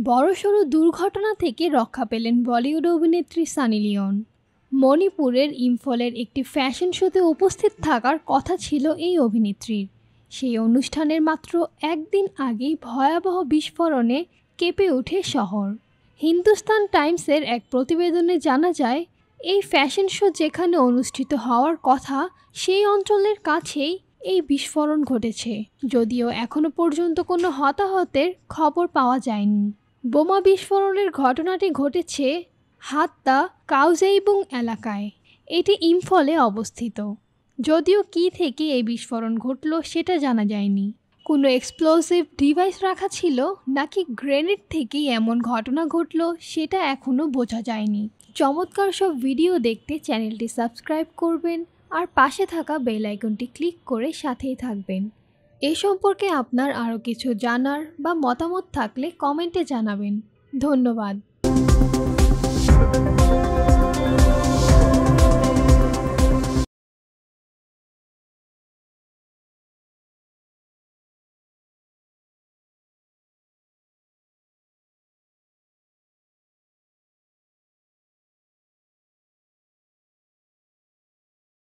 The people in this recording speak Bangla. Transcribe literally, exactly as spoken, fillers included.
বড়সড় দুর্ঘটনা থেকে রক্ষা পেলেন বলিউড অভিনেত্রী সানি লিওন। মণিপুরের ইম্ফলের একটি ফ্যাশন শোতে উপস্থিত থাকার কথা ছিল এই অভিনেত্রীর। সেই অনুষ্ঠানের মাত্র একদিন আগেই ভয়াবহ বিস্ফোরণে কেঁপে ওঠে শহর। হিন্দুস্তান টাইমসের এক প্রতিবেদনে জানা যায়, এই ফ্যাশন শো যেখানে অনুষ্ঠিত হওয়ার কথা সেই অঞ্চলের কাছেই এই বিস্ফোরণ ঘটেছে, যদিও এখনও পর্যন্ত কোনো হতাহতের খবর পাওয়া যায়নি। বোমা বিস্ফোরণের ঘটনাটি ঘটেছে হাত্তা কাউজেইবুং এলাকায়। এটি ইম্ফলে অবস্থিত। যদিও কী থেকে এই বিস্ফোরণ ঘটল সেটা জানা যায়নি। কোনো এক্সপ্লোসিভ ডিভাইস রাখা ছিল নাকি গ্রেনেড থেকেই এমন ঘটনা ঘটল সেটা এখনও বোঝা যায়নি। চমৎকার সব ভিডিও দেখতে চ্যানেলটি সাবস্ক্রাইব করবেন আর পাশে থাকা বেল আইকনটি ক্লিক করে সাথেই থাকবেন। এ সম্পর্কে আপনার আরও কিছু জানার বা মতামত থাকলে কমেন্টে জানাবেন। ধন্যবাদ।